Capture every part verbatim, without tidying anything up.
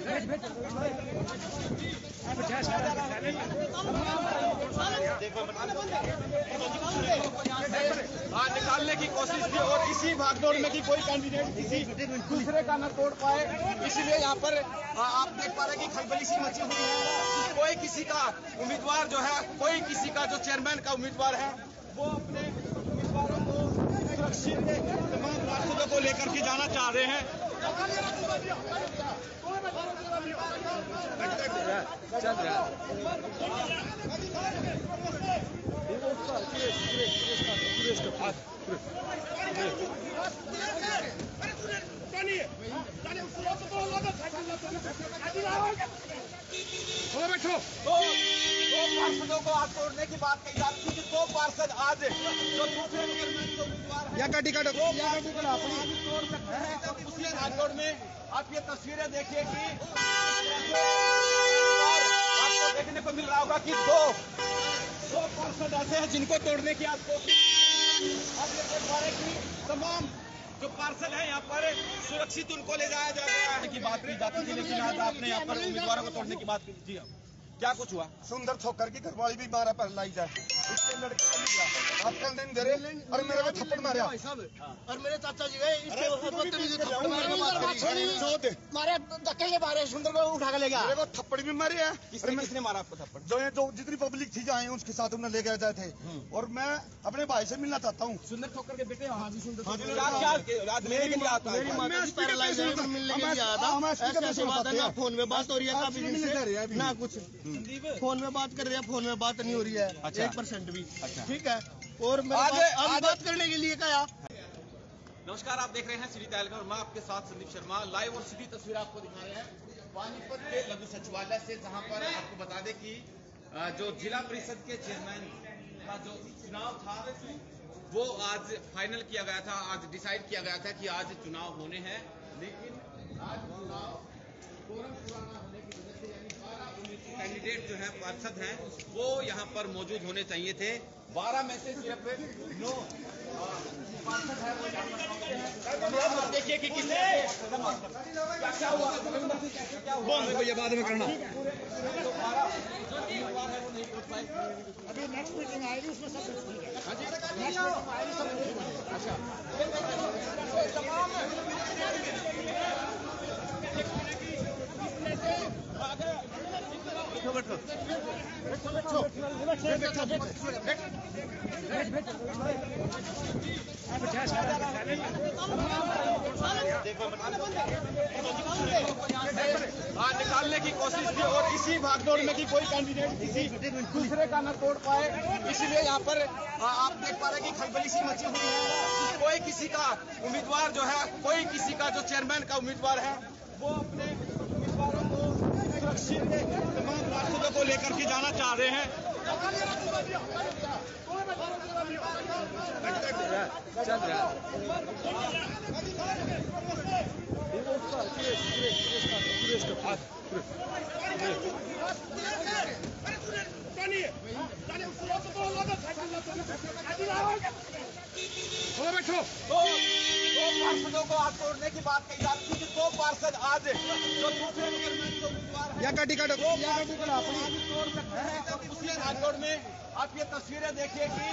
निकालने की कोशिश की और इसी भागदौड़ में कि कोई कैंडिडेट किसी दूसरे का न तोड़ पाए, इसीलिए यहाँ पर आप देख पा रहे हैं कि खलबली सी मची हुई है। कोई किसी का उम्मीदवार जो है, कोई किसी का जो चेयरमैन का उम्मीदवार है, वो अपने उम्मीदवारों को सुरक्षित तमाम रास्तों को लेकर के जाना चाह रहे हैं। चल रहा बैठो। तो दो पार्षदों को हाथ तोड़ने की बात कही जा रही थी कि दो पार्षद आज जो दूसरे उम्मीदवार या गाड़ी का तोड़ सकते हैं। और उसी भागदौड़ में आप ये तस्वीरें देखिए कि आपको देखने को मिल रहा होगा कि दो दो पार्षद ऐसे हैं जिनको तोड़ने की आपको आप ये देख पा रहे कि तमाम जो पार्षद है यहाँ पर सुरक्षित उनको ले जाया जा रहा है की बात की जाती थी, लेकिन आज आपने यहाँ पर उम्मीदवारों को तोड़ने की बात की। जी हाँ, क्या कुछ हुआ? सुंदर छोकर की घरवाली भी मारा पैरालाइज है, इसके लड़के को मिल गया, आप कल दिन दे रहे और मेरे को थप्पड़ मारा और मेरे चाचा जी गए इसके मारे धक्के के मारे, सुंदर को उठा के ले गया, मेरे को थप्पड़ भी मारे है। किसने किसने मारा आपको थप्पड़? जो है जो जितनी पब्लिक थी जाए उसके साथ उन्हें ले गए थे। और मैं अपने भाई से मिलना चाहता हूँ। सुंदर छोकर के बेटे? हाँ जी, सुंदर फोन में बात हो रही है ना, कुछ फोन में बात कर रहे हैं, फोन में बात नहीं हो रही है एक परसेंट भी। ठीक है, और आज बात करने के लिए क्या? नमस्कार, आप देख रहे हैं सिटी तहलका और मैं आपके साथ संदीप शर्मा। लाइव और सीधी तस्वीर आपको दिखा रहे हैं पानीपत के लघु सचिवालय से, जहां पर आपको बता दें कि जो जिला परिषद के चेयरमैन का जो चुनाव था वो आज फाइनल किया गया था, आज डिसाइड किया गया था कि आज चुनाव होने हैं। लेकिन आज चुनाव कोरम पूरा न होने की वजह से यानी बारह कैंडिडेट जो है पार्षद हैं वो यहाँ पर मौजूद होने चाहिए थे। बारह में से सिर्फ नौ पार्षद है वो यहाँ पर। देखिए कि किसने क्या क्या हुआ, क्या हुआ ये बाद में करना। अभी नेक्स्ट मीटिंग आएगी उसमें सब अच्छा निकालने की कोशिश की और इसी भागदौड़ में कि कोई कैंडिडेट किसी दूसरे का न तोड़ पाए, इसीलिए यहाँ पर आप देख पा रहे हैं कि खलबली सी मची हुई है। कोई किसी का उम्मीदवार जो है, कोई किसी का जो चेयरमैन का उम्मीदवार है, वो अपने उम्मीदवारों को सुरक्षित तमाम रास्तों को लेकर के जाना चाह रहे हैं। चल रहा बैठो। तो दो पार्षदों को हाथ तोड़ने की बात कही जा रही थी कि दो पार्षद आज जो दूसरे उम्मीदवार या गाड़ी का तोड़ सकते हैं। और उसी भागदौड़ में आप ये तस्वीरें देखिए कि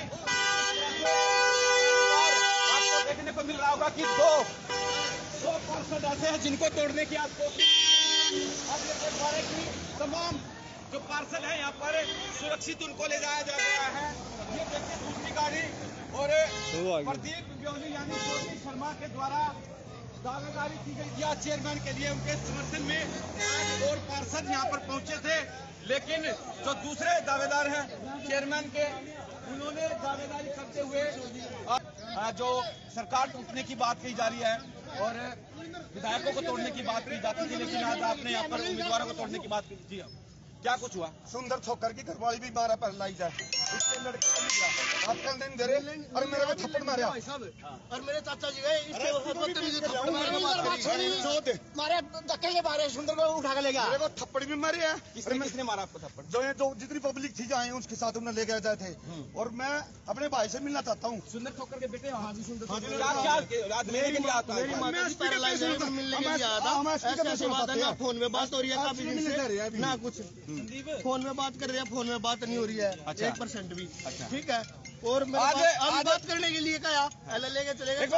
आपको देखने को मिल रहा होगा कि दो दो पार्षद ऐसे हैं जिनको तोड़ने की आपको आप ये देख पा रहे हैं कि तमाम जो पार्षद है यहाँ पर सुरक्षित उनको ले जाया जा रहा है। ये देखिए दूसरी गाड़ी और प्रदीप ब्योली यानी ज्योति शर्मा के द्वारा दावेदारी की गई थी चेयरमैन के लिए, उनके समर्थन में और पार्षद यहाँ पर पहुंचे थे। लेकिन जो दूसरे दावेदार हैं चेयरमैन के, उन्होंने दावेदारी करते हुए जो सरकार टूटने की बात कही जा रही है और विधायकों को तोड़ने की बात की जाती थी, लेकिन आज आपने यहाँ पर उम्मीदवारों को तोड़ने की बात की। जी हाँ, क्या कुछ हुआ? सुंदर छोकर की घरवाली भी बारह पैरालाइज है, उसके लड़के को मिला हाथ करने नहीं दे रहे और मेरे को थप्पड़ मारा और मेरे चाचा जी गए इसके बदतमीजी थप्पड़ मार के बात करी मारे धक्के के मारे सुंदर को उठा के ले गया। मेरे को थप्पड़ भी मारे हैं। किसने किसने मारा आपको थप्पड़? जो ये जो जितनी पब्लिक थी जाए उसके साथ उन्हें ले गए थे और मैं अपने भाई से मिलना चाहता हूँ। सुंदर ठोकर के बेटे? हाँ जी सुंदर। मेरी माता की पैरालाइज है, मिलने के लिए आया था। ऐसे ऐसे बात है ना, फोन में बात हो रही है काफी दिन से ना कुछ, फोन में बात कर रहे हैं, फोन में बात नहीं हो रही है एक परसेंट भी। ठीक है, और मेरे आज- पास- आज- अब बात करने के लिए क्या एल लेके चले गए।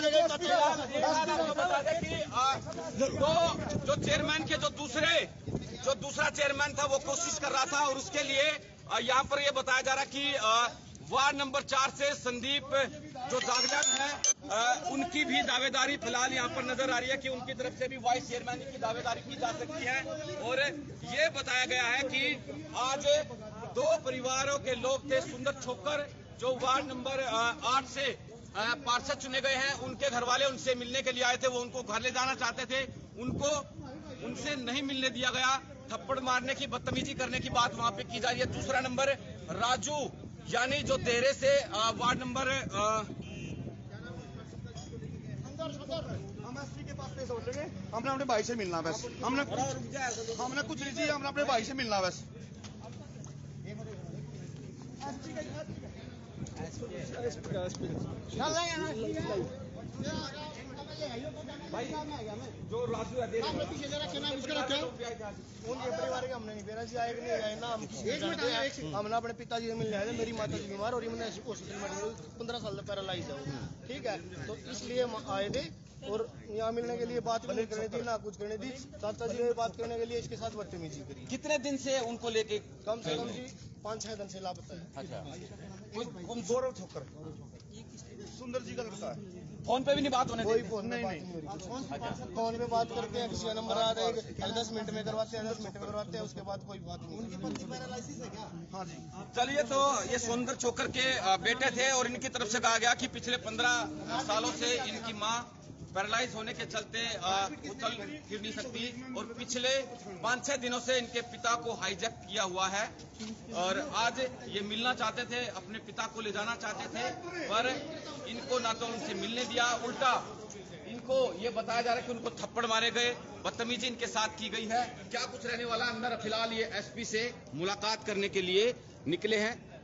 तो जो चेयरमैन के जो दूसरे जो दूसरा चेयरमैन था वो कोशिश कर रहा था और उसके लिए अ, यहाँ पर ये बताया जा रहा कि अ, वार्ड नंबर चार से संदीप जो जागरण है अ, उनकी भी दावेदारी फिलहाल यहाँ पर नजर आ रही है कि उनकी तरफ से भी वाइस चेयरमैन की दावेदारी की जा सकती है। और ये बताया गया है कि आज दो परिवारों के लोग थे, सुंदर छोकर जो वार्ड नंबर आठ से अ, पार्षद चुने गए हैं, उनके घर वाले उनसे मिलने के लिए आए थे, वो उनको घर ले जाना चाहते थे, उनको उनसे नहीं मिलने दिया गया, थप्पड़ मारने की बदतमीजी करने की बात वहां पे की जा रही है। दूसरा नंबर राजू यानी जो देरे से आ, वार्ड नंबर आ, हम एसपी के पास पेश हो लेंगे, हमने अपने भाई से मिलना बस, हमने हमने कुछ नहीं चाहिए, हमने अपने भाई से मिलना बस। जो राजू है देरे उनके परिवार के हमने नहीं बेरा जी आए कि नहीं आए ना, हम किसी को जानते हैं। हमने अपने पिताजी से मिलने आए थे, मेरी माता जी बीमार और मैंने हॉस्पिटल में पंद्रह साल से पैरालाइज है वो। ठीक है, तो इसलिए हम आए थे और यहाँ मिलने के लिए बात भी नहीं करनी थी ना कुछ करनी थी। चाचा जी ने बात करने के लिए इसके साथ बदतमीजी करी। कितने दिन से उनको लेके? कम से कम जी पाँच छह दिन से लापता है। अच्छा, गौरव छोकर सुंदर जी का लड़का है। फोन पे भी नहीं बात होने कोई दी? फोन में बात नहीं हो रही। फोन पे बात करते हैं, किसी का नंबर आ रहा है, दस मिनट में करवाते हैं, दस मिनट में करवाते हैं, उसके बाद कोई बात नहीं। उनकी पत्नी पैरालाइसिस है क्या? हाँ जी। चलिए, तो ये सुंदर छोकर के अ, बेटे थे और इनकी तरफ से कहा गया कि पिछले पंद्रह सालों से इनकी माँ पैरालाइज होने के चलते वो चल फिर नहीं सकती और पिछले पाँच छह दिनों से इनके पिता को हाईजैक किया हुआ है और आज ये मिलना चाहते थे, अपने पिता को ले जाना चाहते थे, पर इनको ना तो उनसे मिलने दिया, उल्टा इनको ये बताया जा रहा है कि उनको थप्पड़ मारे गए, बदतमीजी इनके साथ की गई है। क्या कुछ रहने वाला अंदर, फिलहाल ये एसपी से मुलाकात करने के लिए निकले हैं।